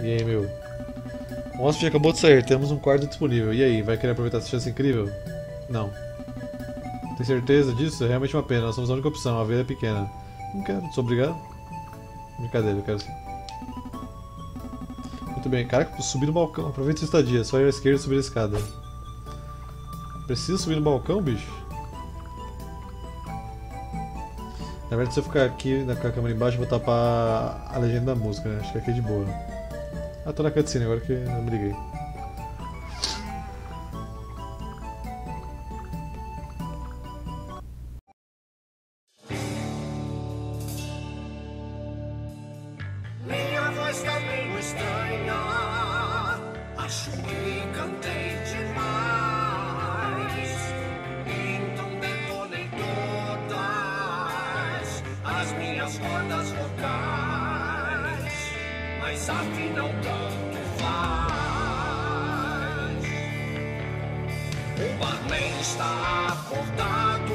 E aí, meu? O hóspede acabou de sair, temos um quarto disponível. E aí, vai querer aproveitar essa chance incrível? Não. Tem certeza disso? É realmente uma pena, nós somos a única opção, a vida é pequena. Não quero, sou obrigado? Brincadeira, eu quero sim. Muito bem, cara, subir no balcão, aproveite sua estadia, só ir à esquerda e subir a escada. Precisa subir no balcão, bicho? Na verdade, se eu ficar aqui na câmera embaixo, eu vou tapar a legenda da música, né? Acho que aqui é de boa. Ah, tô na cutscene agora que eu me liguei. Minha voz tá meio estranha. Acho que cantei demais. Então detonei todas as minhas cordas vocais. Mas afinal tanto faz. O barman está acordado.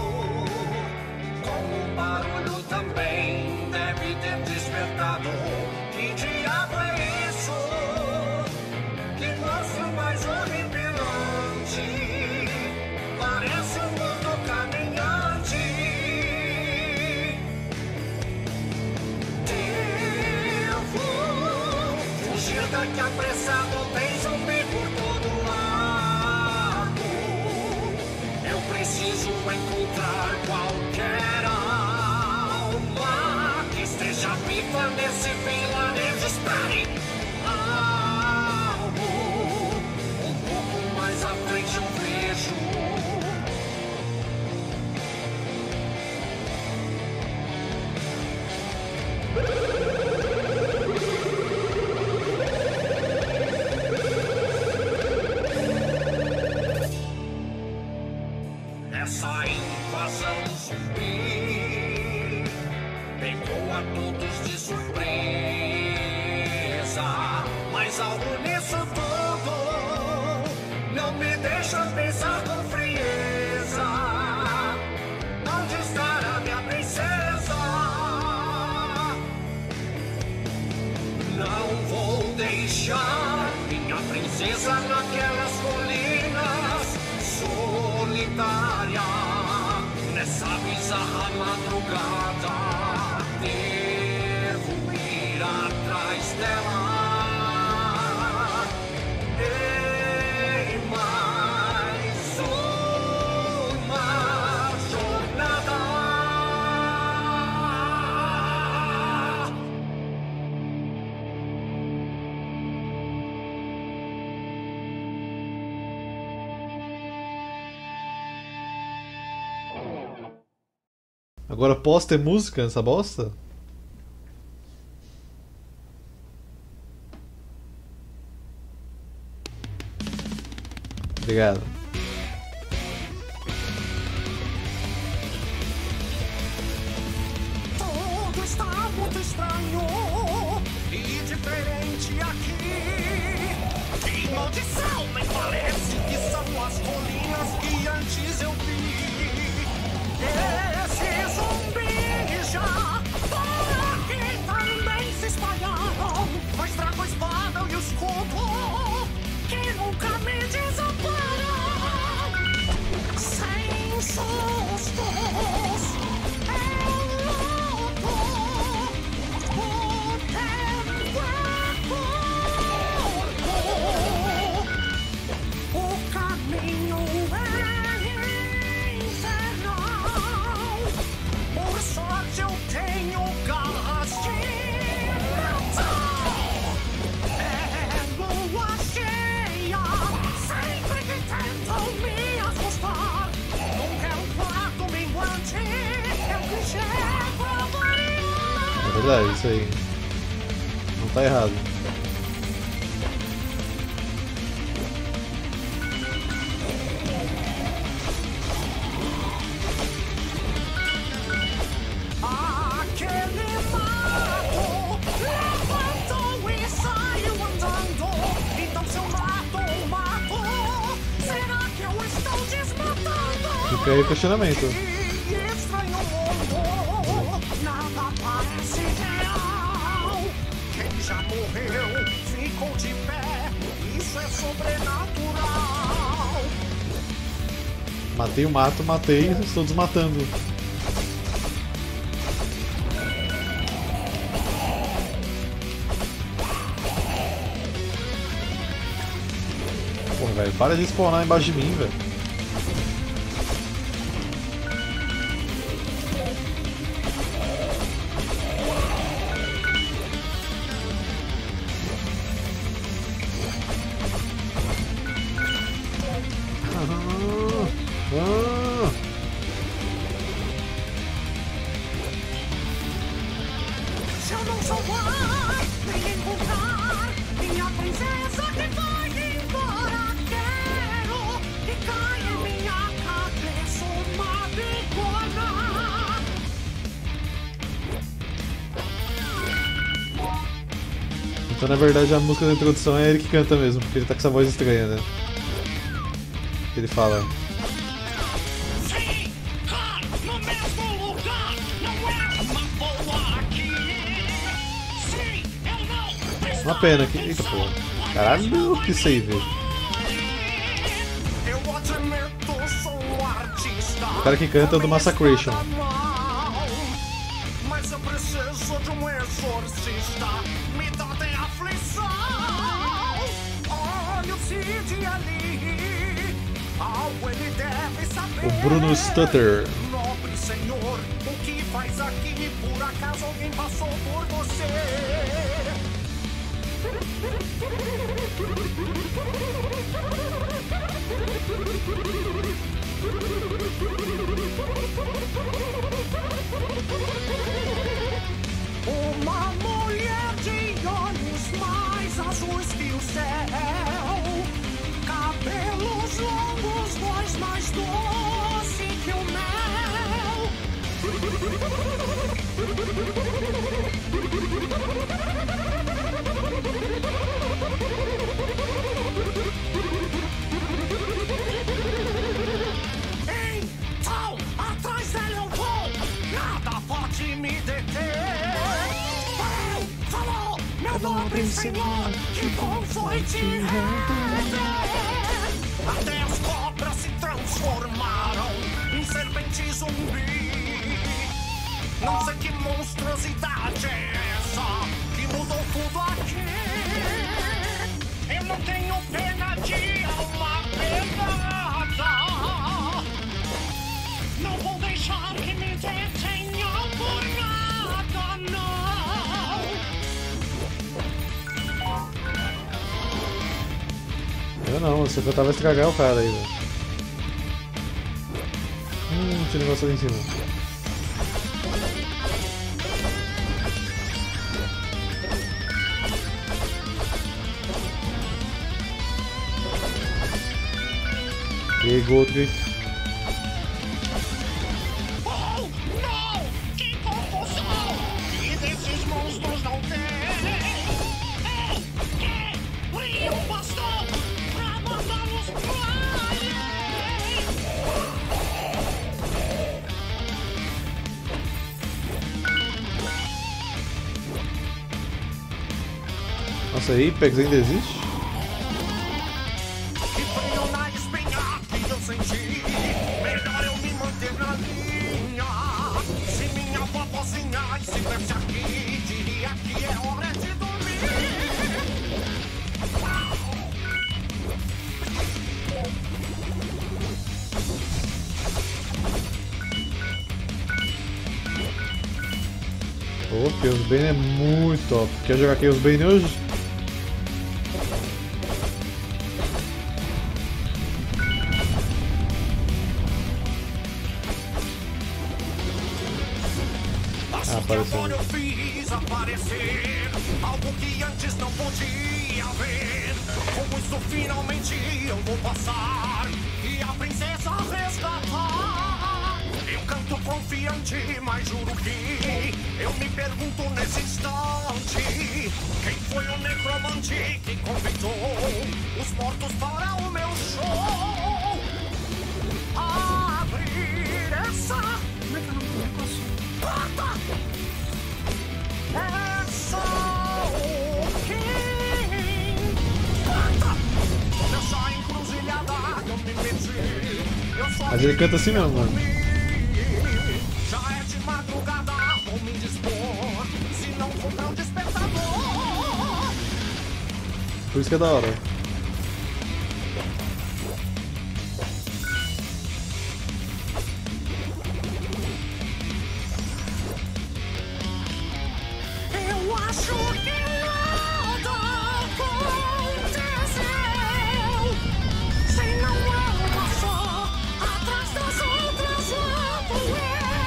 Com o barulho também deve ter despertado. Que diabo é isso? Que monstro mais horripilante. Parece um mundo caminhante. Devo fugir daqui apressado. Tem zumbi por todo lado. Eu preciso encontrar qualquer alma que esteja viva nesse vilarejo. Espere! Algo um pouco mais à frente eu vejo. Essa invasão zumbi pegou a todos de surpresa. Mas algo nisso tudo não me deixa pensar com frieza. Onde estará minha princesa? Não vou deixar minha princesa naquelas colinas solitária, nessa bizarra madrugada. Devo ir atrás dela. Em mais uma jornada. Agora posso ter música nessa bosta? Obrigado. Tudo está muito estranho e diferente aqui. Que maldição, nem parece que são as colinas que antes eu vi. Esse zumbi já por aqui também se espalharam. Mas trago a espada e o escudo que nunca me desamparam. Sem sustos, eu luto. O tempo é curto. O caminho é infernal. Por sorte eu tenho garras de metal. É lua cheia, sempre que tentam me assustar. Nunca é um prato minguante, é um clichê pra variar. É verdade, isso aí. Não tá errado. Aquele mato levantou e saiu andando. Então se eu mato o mato, será que eu estou desmatando? Fica aí o questionamento. Que estranho mundo, nada parece real. Quem já morreu ficou de pé. Isso é sobrenatural. Matei o mato, matei, estou desmatando. Pô, velho, para de spawnar embaixo de mim, velho. Se eu não salvar, nem encontrar minha princesa que vai embora, quero que caia em minha cabeça uma bigorna. Então na verdade a música da introdução é ele que canta mesmo, porque ele tá com essa voz estranha, né? Ele fala. Ficar no mesmo lugar não é uma boa aqui. Sim, eu não preciso. Uma pena que. Eita porra. Caralho, que save. Eu admito, sou um artista. O cara que canta é o do Massacration. Mas eu preciso de um exorcista. Me dá até aflição. Olha o Cid ali. Algo ele deve saber. O Bruno Stutter. Nobre senhor, o que faz aqui? Por acaso alguém passou por você? Uma mulher de olhos mais azuis que o céu, cabelos longos, voz mais doce que o mel. Então, atrás dela eu vou, nada pode me deter. Falou, meu nobre senhor, que bom foi te rever. Até as cobras se transformaram em serpente zumbi. Não sei que monstruosidade é essa que mudou tudo aqui. Eu não tenho pena de alma penada. Não vou deixar que me detenham por nada, não. Eu não, se eu cantar vai estragar o cara aí, velho. Tinha negócio ali em cima. E Goldrick. Oh, não! Que confusão! E desses monstros não tem! Eu queria um bastão pra mandá-los pro além! Nossa, Apex ainda existe? Que frio na espinha que eu senti. Melhor eu me manter na linha. Se minha vovozinha estivesse aqui, diria que é hora de dormir. Ô, Chaos Bane é muito top. Quer jogar Chaos Bane hoje? Apareceu. Agora eu fiz aparecer algo que antes não podia ver. Com isso finalmente eu vou passar e a princesa resgatar. Eu canto confiante, mas juro que eu me pergunto nesse instante: quem foi o necromante que convidou os mortos para o meu show? Abrir essa... Como é que é o nome do negócio? Porta! É só o quem Mas ele canta assim mesmo, mano. Já é de madrugada, vou me dispor. Se não for meu despertador. Por isso que é da hora. Eu acho que nada aconteceu. Se não é uma só, atrás das outras lá vou eu.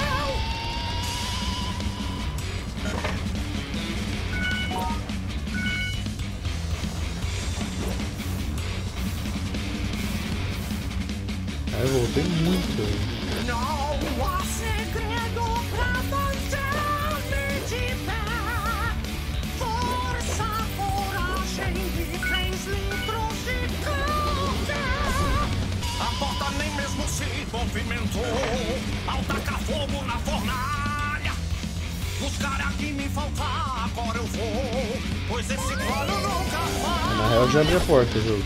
Aí eu voltei muito. Não há segredo pra manter-me de pé. Força, coragem e 3 litros de café. A porta nem mesmo se movimentou ao tacar fogo na fornalha. Buscar a que me faltar, agora eu vou, pois esse plano nunca falha. Na real já abri a porta o jogo.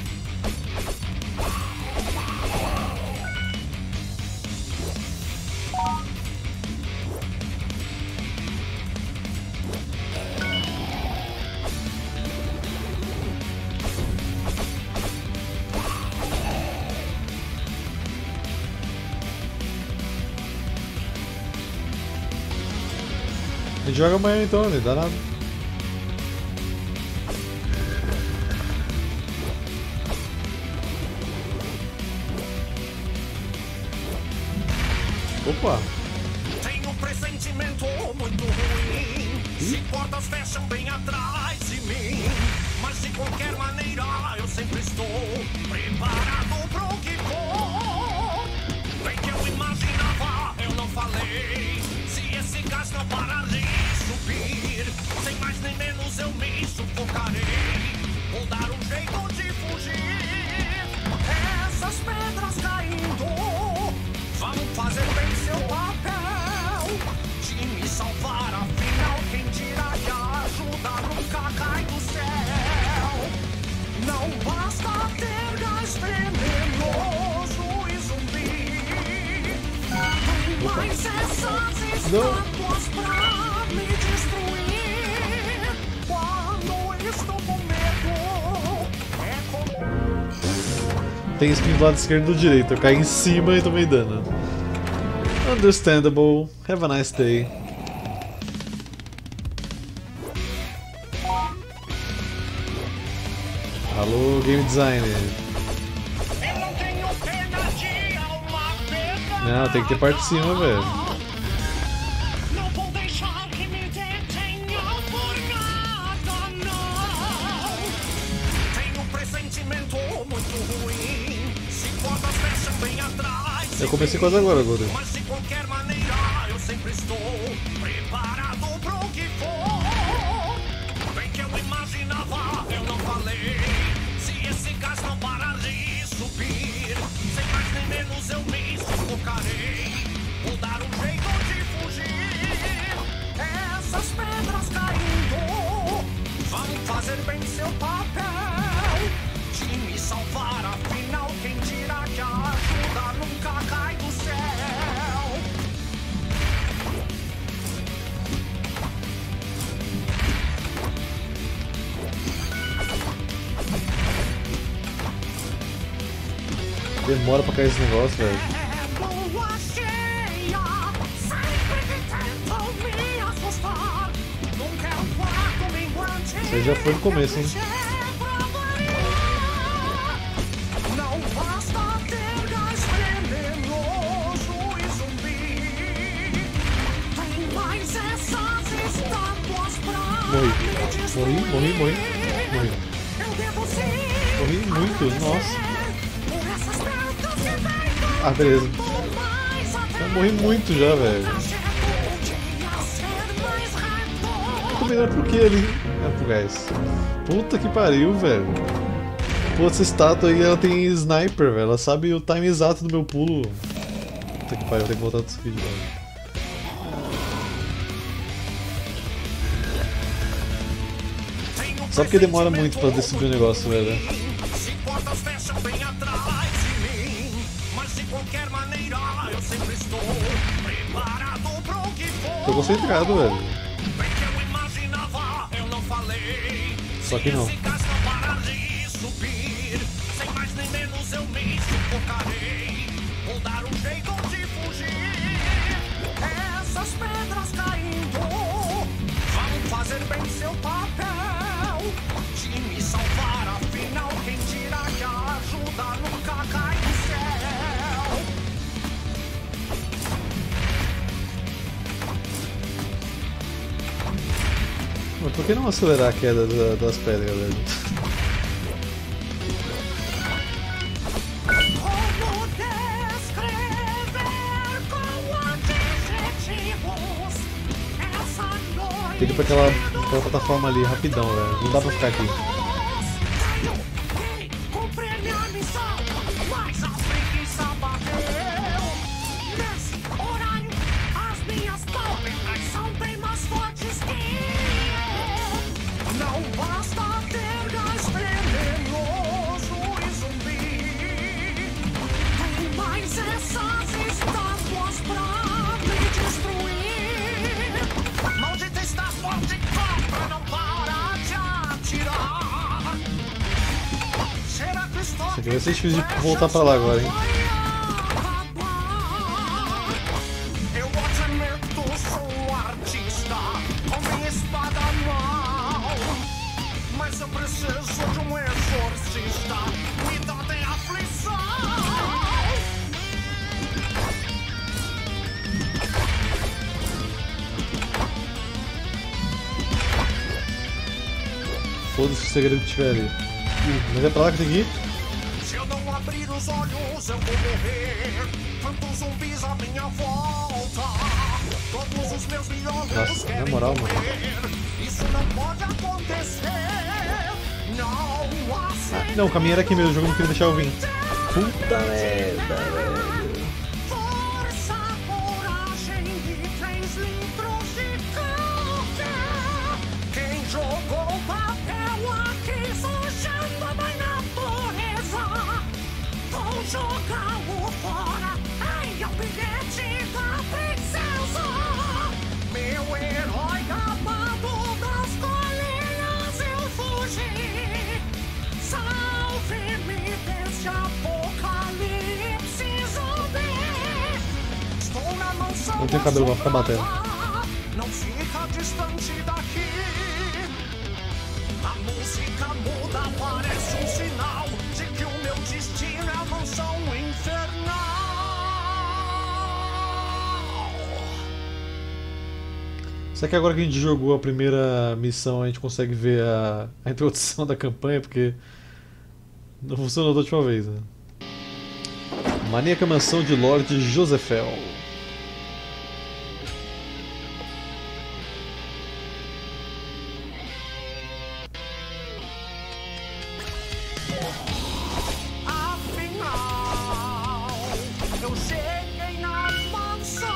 A gente joga amanhã então, não dá nada. Opa! Tenho um pressentimento muito ruim. Se portas fecham bem atrás de mim. Mas de qualquer maneira eu sempre estou preparado pro que for. Bem que eu imaginava, eu não falei. Se esse gás não parar de subir, sem mais nem menos eu me sufocarei. Vou dar um jeito de fugir. Essas pedras caindo, vamos fazer bem seu papel de me salvar, afinal quem dirá que a ajuda nunca cai do céu. Não basta ter gás venenoso e zumbi, mas essas estátuas pra me destruir. Quando estou com medo, é como... Tem spin do lado esquerdo e do direito. Eu caí em cima e tomei dano. Understandable. Have a nice day. Alô, game designer. Eu não tenho pena de alma pena. Não, tem que ter parte de cima, velho. Não vou deixar que me detenha por nada, não. Tenho um pressentimento muito ruim. Se portas fecham bem atrás de Eu comecei quase agora, Golden. mim. Mas de qualquer maneira eu sempre estou preparado pro que for. Bem que eu imaginava, eu não falei. Se esse gás não parar de subir, sem mais nem menos eu me sufocarei. Vou dar um jeito de fugir. Essas pedras caindo, vão fazer bem seu papel de me salvar, afinal quem dirá que a ajuda nunca cai do céu. Demora pra cair esse negócio, velho. É lua cheia, sempre que tentam me assustar. Nunca é um quarto minguante. Você já foi no começo, hein? Não basta ter gás venenoso e zumbi. Tem mais essas estátuas pra Morri. me destruir. Morri. Eu devo sim Morri muito, nossa. por essas pedras que vêm Ah, beleza. do mais até Eu morri muito já, velho. mais Tô melhor por que ali? É pro gás. Puta que pariu, velho. Pô, essa estátua aí, ela tem sniper, velho. Ela sabe o time exato do meu pulo. Puta que pariu, eu tenho que voltar desse vídeo, velho. Só porque demora muito pra decidir o negócio, velho. Se portas fecham bem atrás de mim, mas se qualquer maneira, eu sempre estou preparado pro que for. Tô concentrado, velho. Bem que eu imaginava, eu não falei. Só que não. Se esse gás não parar de subir, sem mais nem menos eu me sufocarei. Vou dar um jeito de fugir. Essas pedras caindo vão fazer bem seu papel de me salvar. Afinal, quem dirá que a ajuda nunca cai do céu? Mas por que não acelerar a queda das pedras, velho? Como descrever com adjetivos essa noite? Tem que ir pra aquela plataforma ali, rapidão, velho. Não dá pra ficar aqui. Cumprir minha missão, mas a preguiça bateu. Nesse horário, as minhas pálpebras são bem mais fortes que eu. Não basta ter gás venenoso e zumbi. Tem mais essas estátuas pra me destruir. Maldita estátua de cobra não para de atirar. Será que estou Isso aqui vai ser difícil de voltar pra lá agora, hein? Eu admito, sou artista com minha espada na mão, mas eu preciso de um exorcista. Cuidado é aflição. Foda-se o segredo que tiver ali. Mas é pra lá que tem que ir? Se eu não abrir os olhos, eu vou morrer. Tantos zumbis à minha volta. Todos os meus biólogos Nossa, na querem moral, mano. morrer. Isso não pode acontecer. Não aceito. Não, o caminho era aqui mesmo, o jogo não queria deixar eu vir. Puta merda, velho. Força, coragem e 3 litros de café. Quem jogou papel aqui sujando a mãe natureza? Vou jogá-lo fora. Ai, é o bilhete da princesa. Meu herói gabado das colinas, eu fugi. Salve-me desse apocalipse zumbi. Estou na mansão. Não tenho cabelo pra ficar batendo. Não fica distante daqui. A música muda, parece um sinal de que o meu destino é a mansão infernal. Será que agora que a gente jogou a primeira missão a gente consegue ver a introdução da campanha? Porque não funcionou da última vez, né? Maníaca Mansão de Lord Josephel. Afinal, eu cheguei na mansão.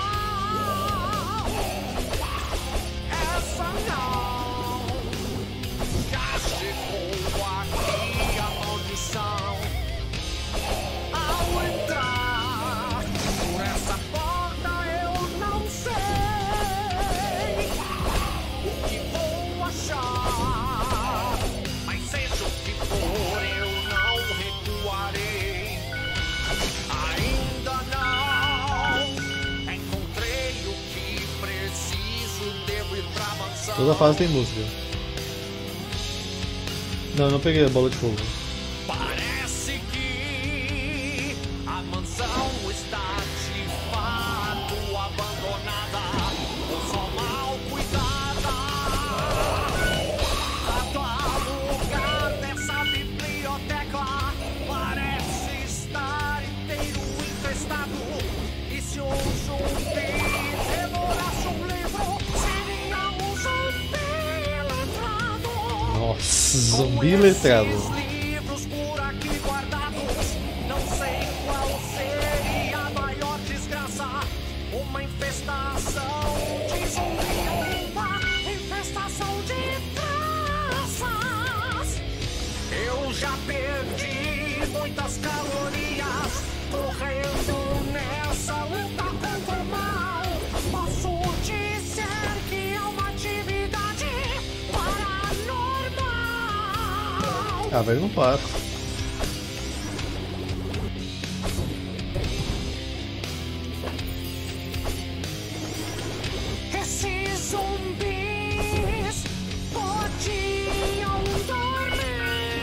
Essa não. Já chegou aqui a maldição. Ao entrar por essa porta, eu não sei o que vou achar. Mas seja o que for, eu não recuarei. Ainda não encontrei o que preciso. Devo ir pra mansão. Toda fase tem música. Não, eu não peguei a bola de fogo. Parece que a mansão está de fato abandonada ou só mal cuidada. Cada lugar dessa biblioteca parece estar inteiro infestado. E se um zumbi devorasse um livro, seria um zumbi letrado. Nossa, zumbi letrado. Esses livros por aqui guardados, não sei qual seria a maior desgraça. Uma infestação de zumbi ou uma infestação de traças. Eu já perdi muitas calorias correndo Ah, velho, não para. Esses zumbis podiam dormir.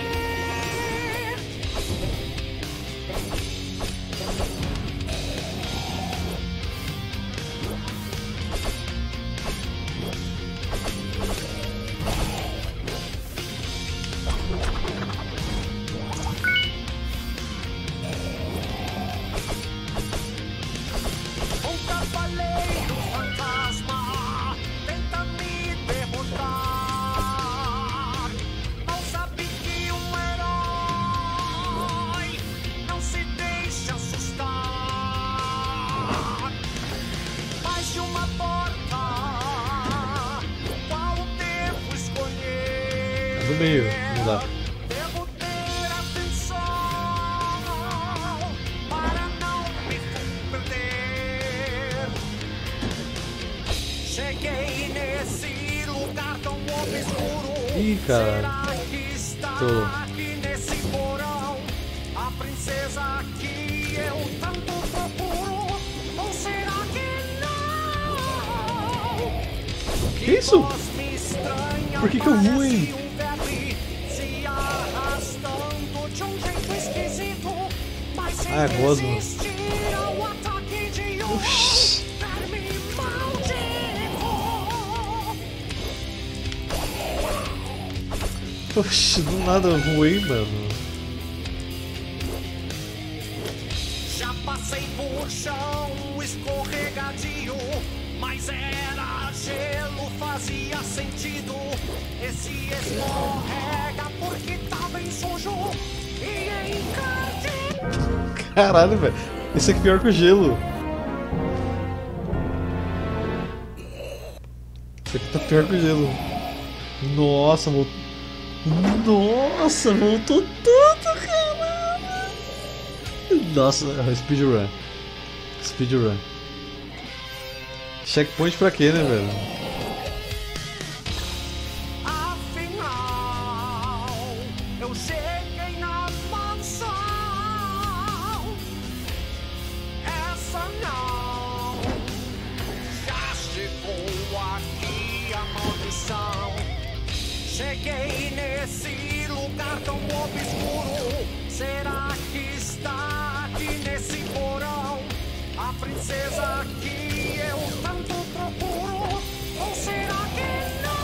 Um cavaleiro fantasma tenta me derrotar. Não sabe que um herói não se deixa assustar. Mais de uma porta, qual devo escolher? É do meio, não dá. Devo ter atenção para não me perder. Cheguei nesse lugar tão obscuro. Ih, cara. Será que está Tô. aqui nesse porão a princesa que eu tanto procuro? Ou será que não? Que isso? Cosme estranha, Por que que eu voei? parece um verme se arrastando de um jeito esquisito, mas sem Ah, é Gosmo. resistir ao ataque de um Oxi. verme maldito. Oxi, do nada eu voei, mano. Já passei por chão escorregadio, mas era gelo, fazia sentido. Esse escorrega porque tá bem sujo e encardido. Caralho, velho. Esse aqui é pior que o gelo. Esse aqui tá pior que o gelo. Nossa, voltou. Nossa, voltou tudo, caralho. Nossa, speedrun. Speedrun. Checkpoint pra quê, né, velho? Afinal, eu cheguei na mansão. Essa não. Já chegou aqui a maldição. Cheguei nesse lugar tão obscuro. Será que está aqui nesse porão a princesa que eu tanto procuro? Ou será que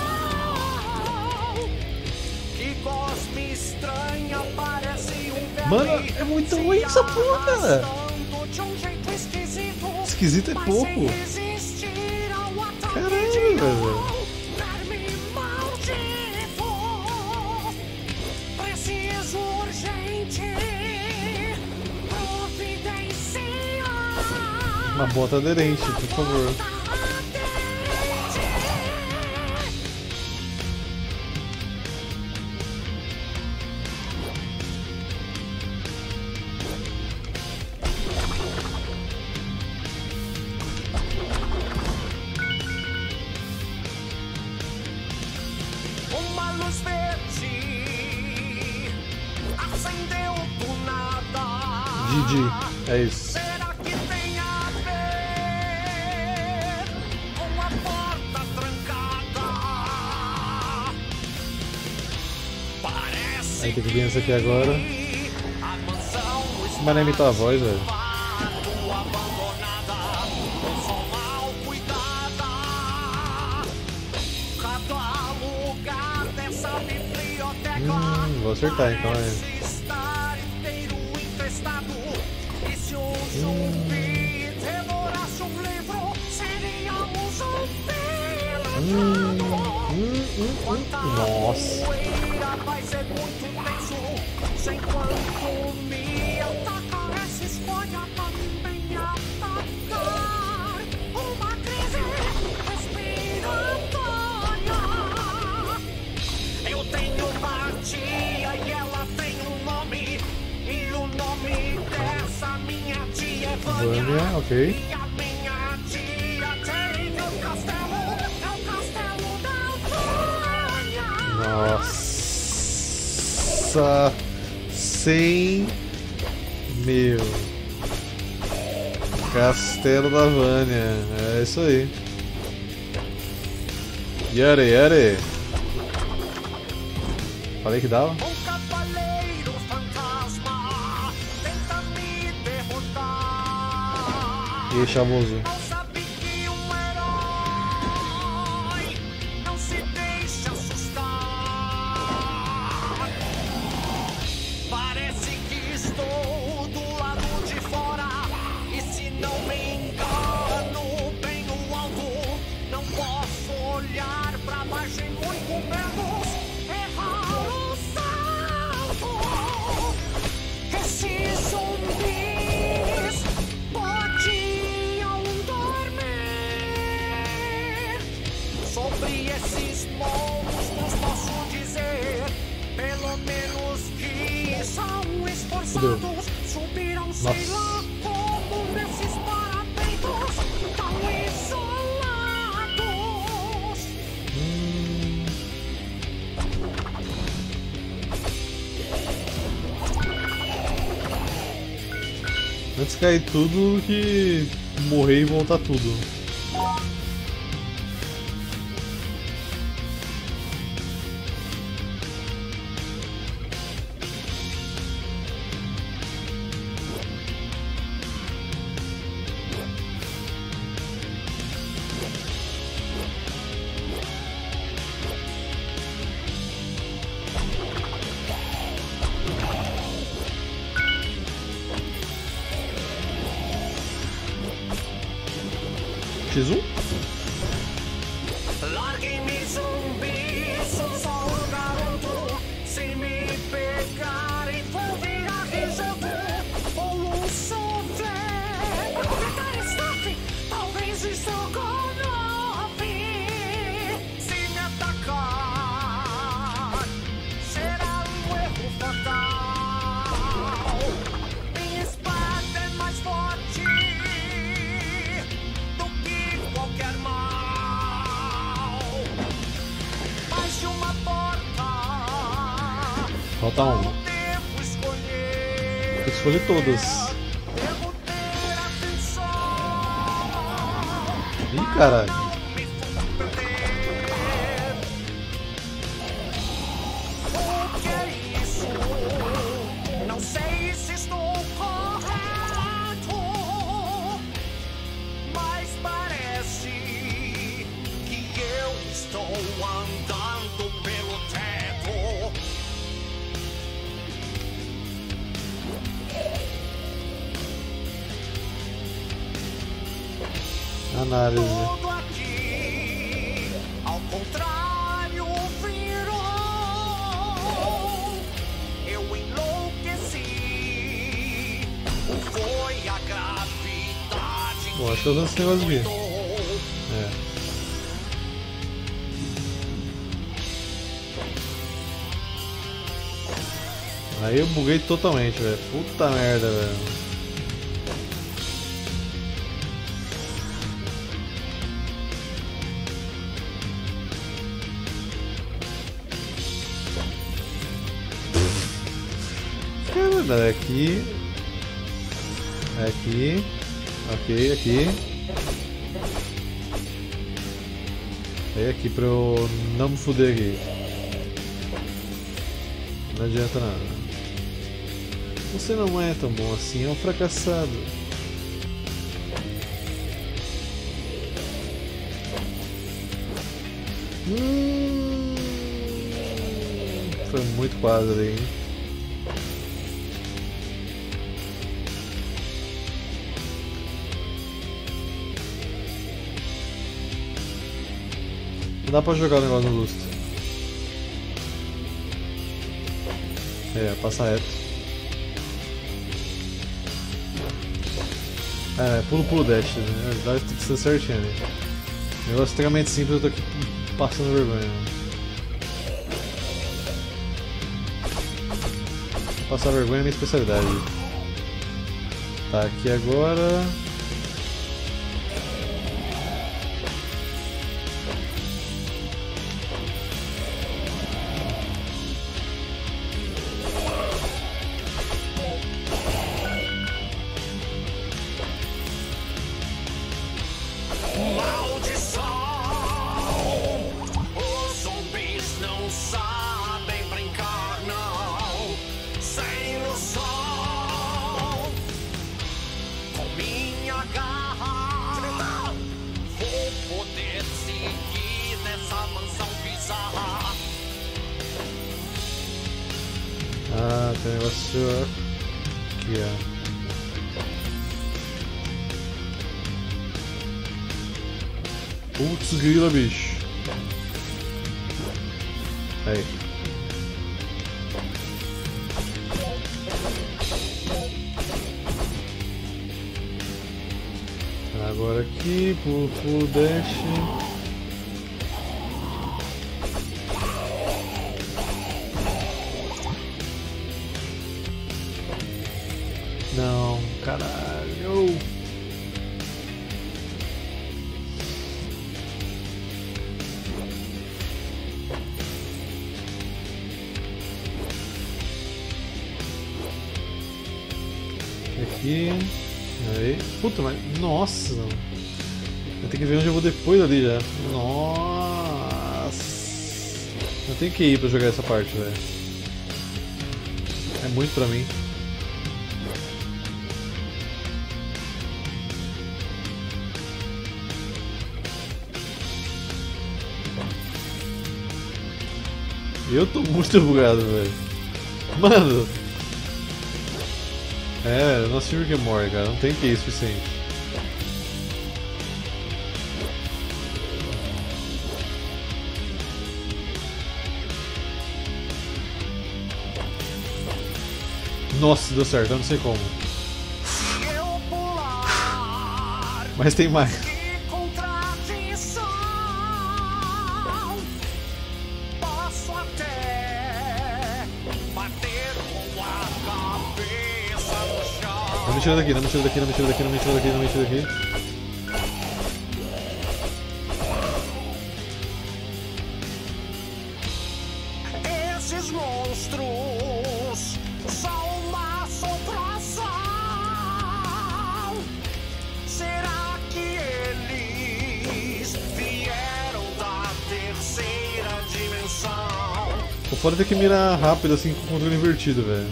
não? Que cosme estranha, parece um verme. Mano, é muito se ruim essa porra, cara. arrastando de um jeito esquisito. Esquisito é Mas pouco. sem resistir ao ataque Caralho, de velho. verme maldito. Preciso urgente providenciar Uma bota aderente, por favor. Uma luz verde acendeu do nada. GG, é isso. Será que tem a ver com a porta trancada? Parece Aí tem que vir essa aqui agora. que a mansão está Mas não imitar a voz, velho. abandonada, ou só mal cuidada. Cada lugar dessa biblioteca Vou acertar então, parece é. estar inteiro infestado. E se um zumbi devorasse um livro, seria um zumbi lembrado. Quanta Nossa. poeira, vai ser muito tenso. Sem quanto me ataca, essa escolha também atacar. Uma crise respiratória. Eu tenho uma tia e ela tem um nome. E o nome dessa minha tia é Vânia. Vânia, ok. E a minha tia tem um castelo. É o castelo da Vânia. Nossa, Nossa! 100 mil. Castelo da Vânia. É isso aí. Yare, yare. Falei que dava? Um cavaleiro fantasma tenta me derrotar. E aí, chavoso? Não sabe que um herói não se deixa assustar. Parece que estou do lado de fora. E se não me engano, bem no alto, não posso olhar pra baixo e muito menos errar o salto. Esses zumbis podiam dormir. Sobre esses monstros posso dizer, pelo menos que são esforçados. Subiram, sei Nossa. lá como nesses parapentos tão isolados. Antes cair tudo que morrer e voltar tudo. X1? Larguem-me, zumbis, sou só um garoto. Se me pegarem, vou virar risoto ou um soufflé. Pra completar staff, talvez estrogonofe. Se me atacar, será um erro fatal. Minha espada é mais forte do que qualquer mal. Mais de uma porta Falta uma. devo escolher. Tem que escolher todas. Devo ter atenção. Ih, caralho. Não me perder. O que é isso? Não sei se estou correto, mas parece que eu estou andando pelo teto. Análise. Tudo aqui, ao contrário, virou. Eu enlouqueci. Foi a gravidade Bom, acho que eu tô nesse negócio aqui. É. Aí eu buguei totalmente, velho. Puta merda, velho. Cara, é aqui. É aqui. Ok, aqui. Aí aqui pra eu não me fuder aqui. Não adianta nada. Você não é tão bom assim, é um fracassado. Foi muito quase ali, hein? Não dá pra jogar o negócio no lustre. É, passa reto. É, pulo dash, né? Na verdade tem que ser certinho ali. Negócio extremamente simples, eu tô aqui passando vergonha. Passar vergonha é minha especialidade. Tá, aqui agora. Ah, tem um negócio aqui, ó. Putz, grila, bicho. Aí. Agora aqui, pulo, dash. Não, caralho. Aqui. Aí. Puta, mas. Nossa! Eu tenho que ver onde eu vou depois ali já. Nossa! Eu tenho que ir pra jogar essa parte, velho. É muito pra mim. Eu tô muito bugado, velho. Mano! É, eu não assisti Rick and Morty, cara. Não tem que ir suficiente. Nossa, deu certo. Eu não sei como. Mas tem mais. Não me tira daqui, não me tira daqui, não me tira daqui, não me tira daqui, não me tira daqui. Esses monstros são uma assombração. Será que eles vieram da terceira dimensão? O foda é ter que mirar rápido assim com o controle invertido, velho.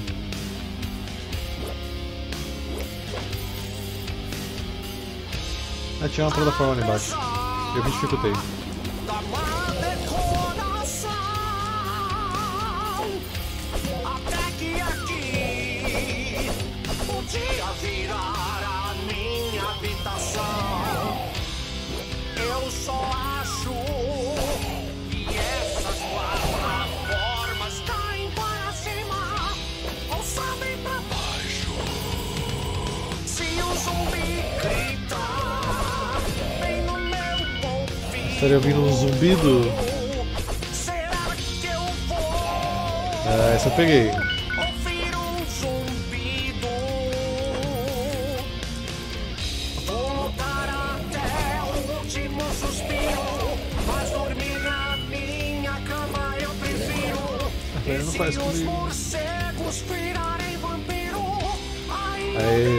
Ah, tinha uma plataforma ali embaixo. Eu me dificultei. Até que aqui podia virar a minha habitação. Eu só acho que essas plataformas caem para cima ou sabem pra baixo. Se o zumbi gritar bem no meu ouvido, Estaria ouvindo um zumbido? será que eu vou Ah, essa eu peguei. ouvir um zumbido? Vou lutar até o último suspiro, mas dormir na minha cama eu prefiro. Ele não E faz se os comigo. morcegos virarem vampiro, aí Aê.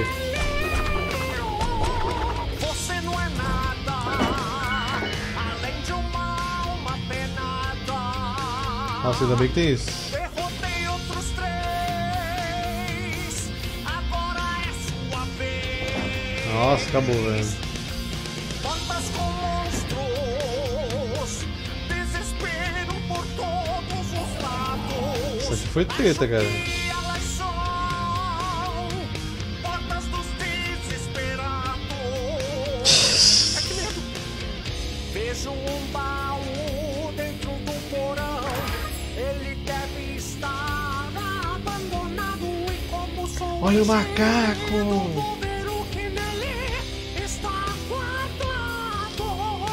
você não é nada, além de uma alma penada. Nossa, ainda bem que tem isso. Derrotei outros três, agora é sua vez. Nossa, acabou, velho. Portas com monstros, desespero por todos os lados. Isso aqui foi treta, cara. E elas são portas dos desesperados. É que medo. Vejo um baú dentro do porão. Ele deve estar abandonado e como sou Olha o engenheiro, macaco! vou ver o que nele está guardado.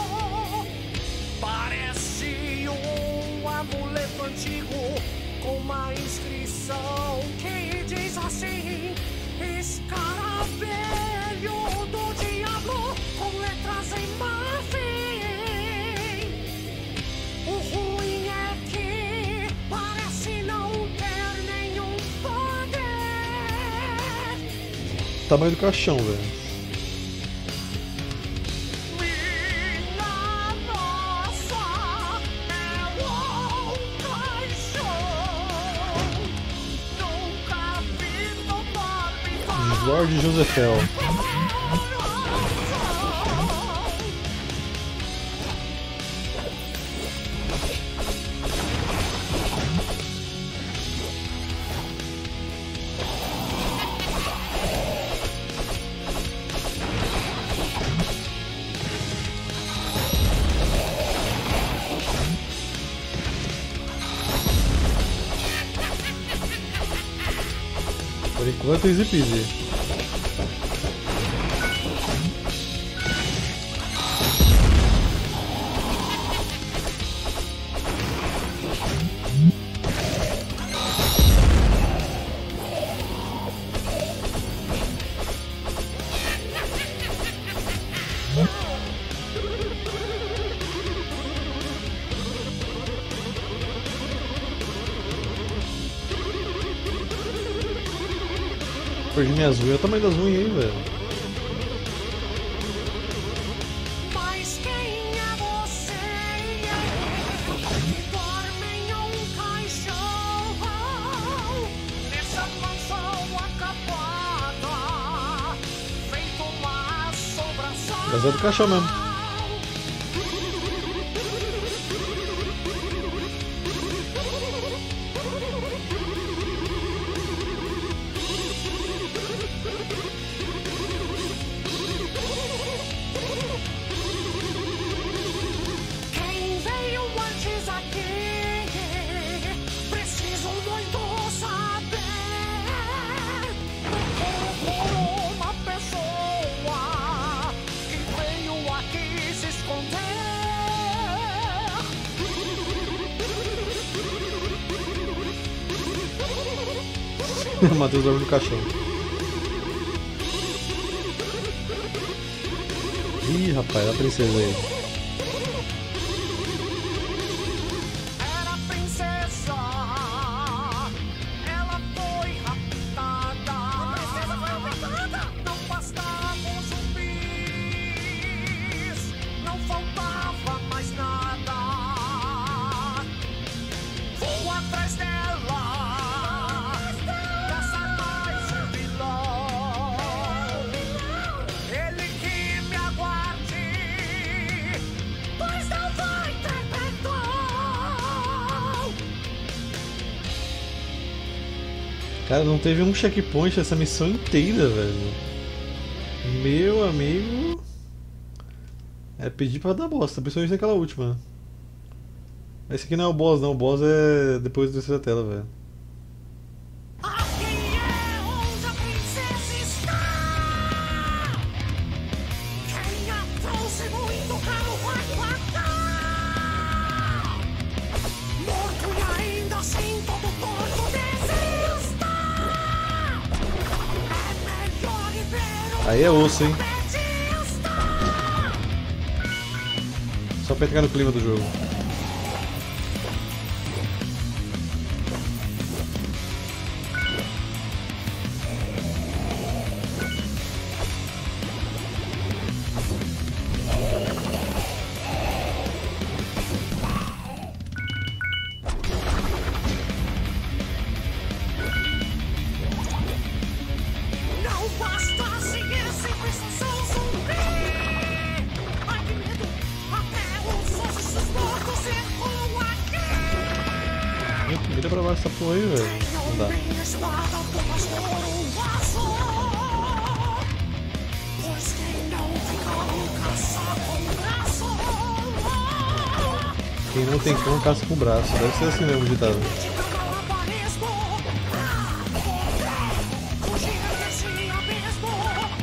Parece um amuleto antigo com uma inscrição que diz assim: escaravelho do diabo, com letras em marfim. O ruim é que parece não ter nenhum poder. Tamanho do caixão, velho. Minha nossa, é um caixão. Nunca vi tão pobre. Lord Josefel. Por enquanto, easy peasy. Perdi minhas unhas, olha o tamanho das unhas aí, velho. Mas quem é você? Que dorme em um caixão nessa mansão acabada, feito uma assombração. Mas é do caixão mesmo. Quem veio antes aqui? Preciso muito saber. Por uma pessoa que veio aqui se esconder. O Matheus dorme no caixão. Ih, rapaz, a princesa aí. Era a princesa, ela foi raptada. A princesa foi raptada? Não bastavam zumbis, não faltava mais nada. Vou atrás dela, caçar mais um vilão. Ele que me aguarde, pois não vai ter perdão. Cara, não teve um checkpoint essa missão inteira, velho. Meu amigo. É pedir pra dar bosta, principalmente naquela última. Esse aqui não é o boss, não. O boss é depois da terceira tela, velho. Aqui é onde a princesa está. Quem a trouxe muito caro vai pagar. Morto e ainda assim todo torto desista. É melhor ver o Aí é osso, hein? petista. Só pra entrar no clima do jogo. Não bastasse esse preciso zumbi. Ai que medo, até os ossos mortos circulam aqui. Minha comida pra baixo essa porra aí, velho. Não dá. Minha espada do pastor um vaso. Pois quem não tem cão caça com braço. Quem não tem cão caça com o braço. Deve ser assim mesmo o ditado. De malabarismo. Fugir desse abismo.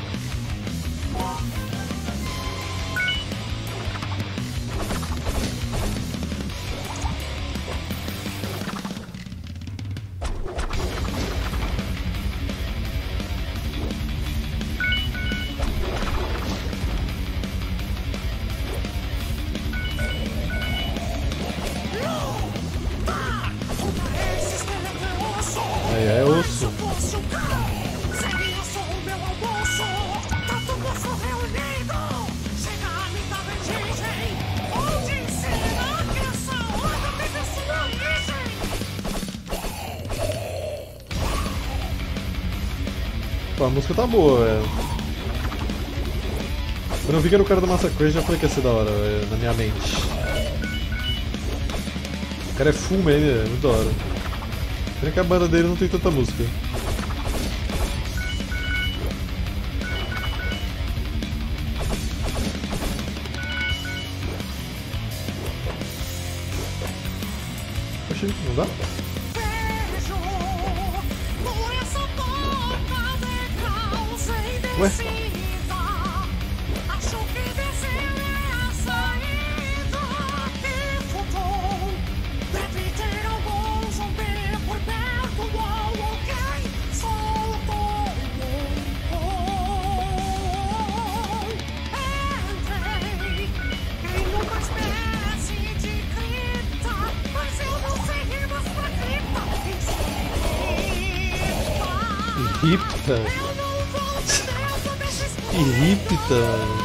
Esses telecrosso. Aí é osso. Se eu fosse um cão, seria só o meu almoço. Tanto moço reunido, chega a me dar vertigem. Onde será que essa onda teve sua origem? Pô, a música tá boa, velho. Quando eu vi que era o cara do Massacre, já falei que ia ser da hora, velho, na minha mente. O cara é full man, é muito da hora. Pena que a banda dele não tem tanta música. Oxi, não dá? Vejo por essa porta Ué? Acho que vencer é a saída que faltou. Deve ter algum zumbi por perto ou alguém soltou Entrei em uma espécie de cripta, mas eu não sei rimas pra cripta. Ripta? Eu não vou ter dentro desse escuro. Ripta?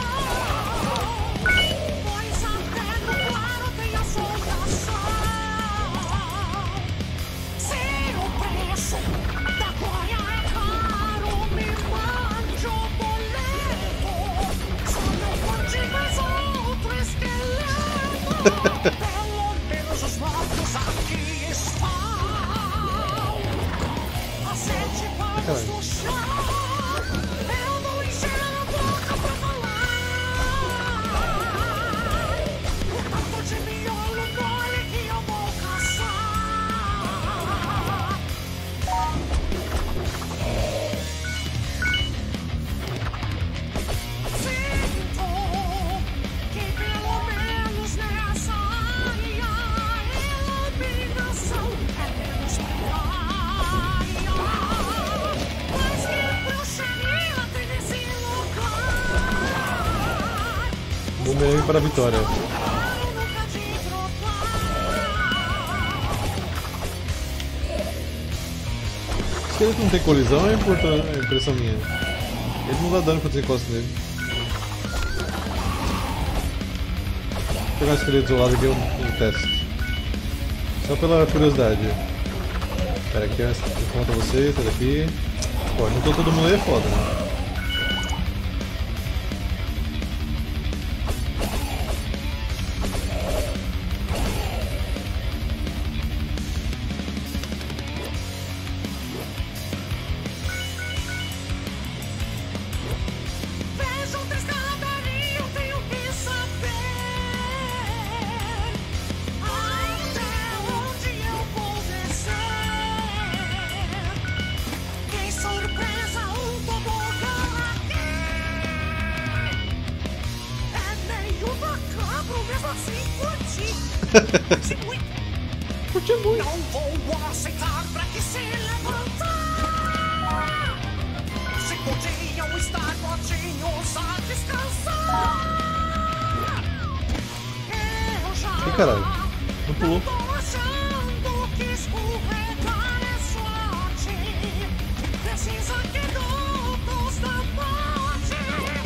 Pois até no claro tem assombração. Se o preço da glória é caro, me mande o boleto. Só não pode mais outro esqueleto. Pelo menos os mortos aqui estão. A 7 palmos no chão. Eu não enxergo a boca pra falar. O tanto de miolo mole que eu vou caçar. Sinto que pelo menos nessa área a iluminação é menos precária. Mas que bruxaria tem nesse lugar? Bumerangue para a vitória. Claro, nunca de dropar. Se ele não tem colisão, é impressão minha. Ele não dá dano quando você encosta nele. Vou pegar um esqueleto isolado aqui um teste. Só pela curiosidade. Espera aqui, encontra você, sai daqui. Pô, não tô todo mundo aí, é foda, né? Vejo outra escadaria, eu tenho que saber até onde eu vou descer. Que surpresa, um tobogã aqui. É meio macabro, mesmo assim curti. Curti muito. Curti muito. Não vou aceitar pra que se levantar. Se podiam estar quietinhos a descansar. Eu já Ih, caralho. Não pulou. tô achando que escorregar é sorte. Precisa que todos da morte.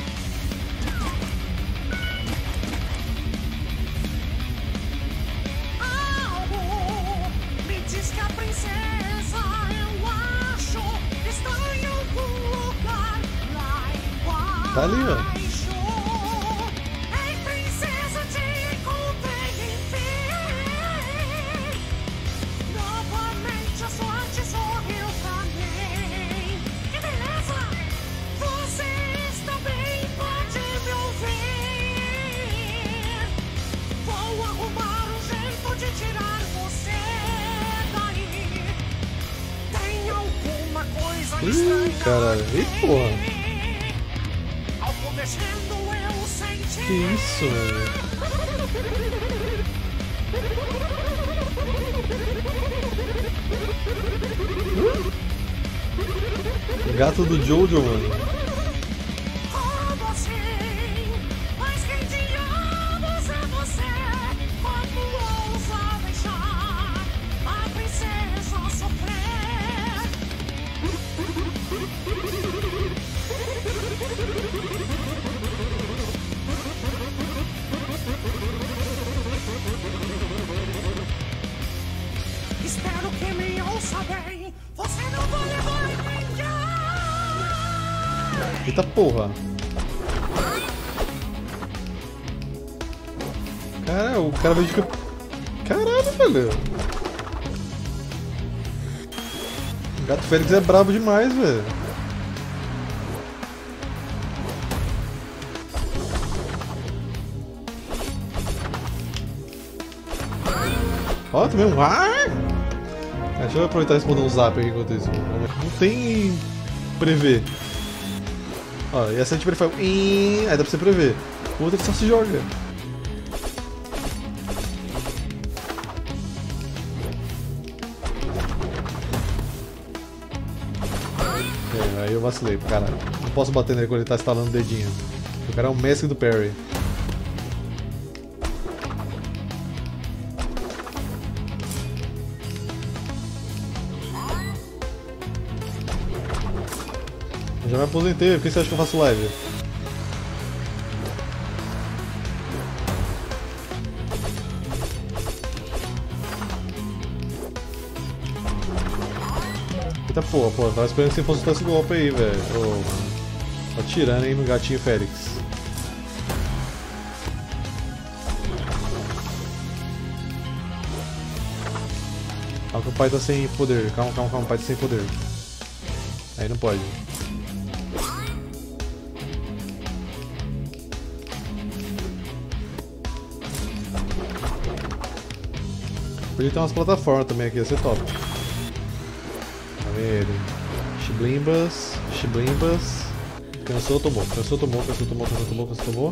Algo me diz que a princesa, eu acho, está em algum lugar lá embaixo. Tá ali, ó. Ei, princesa, te encontrei, enfim. Novamente a sorte sorriu pra mim. Que beleza! Vocês também podem me ouvir. Vou arrumar um jeito de tirar você daí. Tem alguma coisa Ih, estranha caralho. Ih, porra. aqui. Algo mexendo eu senti. Que isso, velho? Gato do Jojo, mano. Como assim? Mas quem diabos é você? Como ousa deixar a princesa sofrer? Espero que me ouça bem. Você não vai levar ninguém. Eita porra. Cara, o cara veio de... Caralho, velho. O Gato Félix é brabo demais, velho. Ó, também um ar. Deixa eu aproveitar e responder um zap aqui enquanto isso. Não tem prever. Ó, e essa tipo ele faz aí dá pra você prever. O outro ele só se joga. É, aí eu vacilei, cara. Não posso bater nele quando ele tá estalando o dedinho. O cara é um mestre do parry. Eu já me aposentei, por que você acha que eu faço live? Eita porra, pô, tava esperando que você fosse dar esse golpe aí, velho. Ô, mano. Tá tirando aí no gatinho Félix. Calma que o pai tá sem poder. Calma, calma, calma, o pai tá sem poder. Aí não pode. Podia ter umas plataformas também aqui, ia ser top. Tá vendo? Shiblimbas, Shiblimbas. Cansou, tomou, cansou, tomou, cansou, tomou, cansou, tomou, cansou, tomou.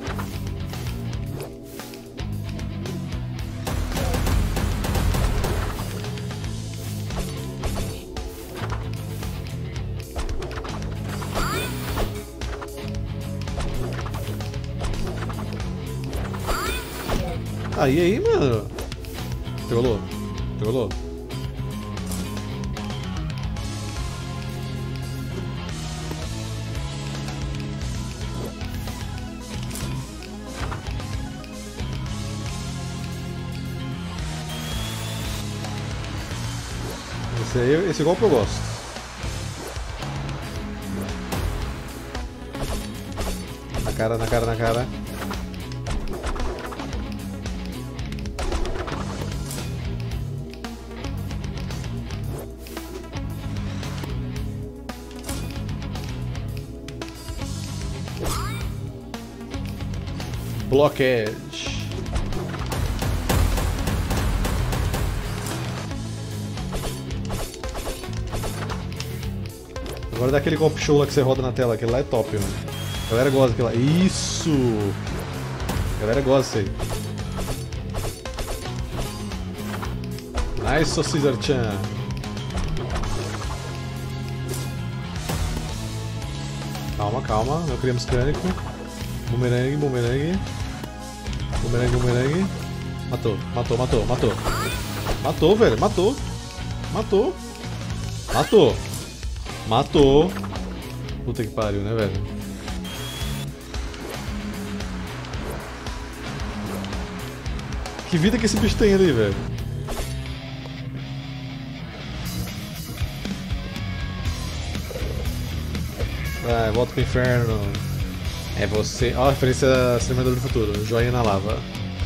Aí, mano. Pegou, pegou. Esse golpe eu gosto. Na cara, na cara, na cara. Blockage. Agora dá aquele golpe show lá que você roda na tela, aquele lá é top, mano. A galera gosta daquele lá. Isso! A galera gosta disso aí. Nice, Caesar-chan. Calma, calma, meu criamos crânico. Bumerangue, bumerangue. Bumerangue, bumerangue. Matou, matou, matou, matou. Matou, velho, matou. Matou. Matou. Matou. Puta que pariu, né, velho? Que vida que esse bicho tem ali, velho? Vai, volta pro inferno. É você. Ó, a referência a Exterminador do Futuro. Joinha na lava.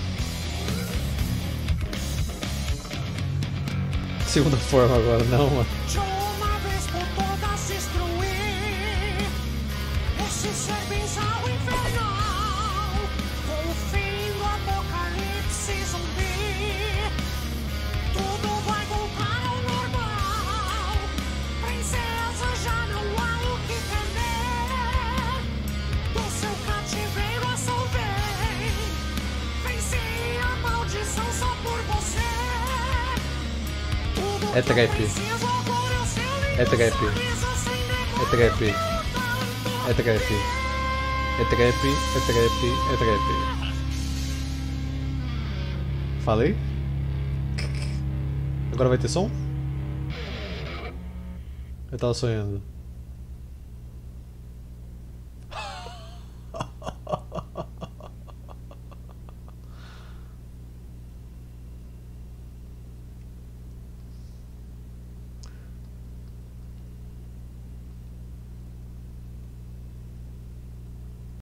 Segunda forma agora, não, mano. De uma vez por todas destruir esse ser bizarro infernal. Com o fim do apocalipse zumbi, tudo vai voltar ao normal. Princesa, já não há o que temer. Do seu cativeiro a salvei. Venci a maldição só por você. É trap. É trap. É trap. É trap. É trap. É trap. É trap. Falei? Agora vai ter som? Eu tava sonhando.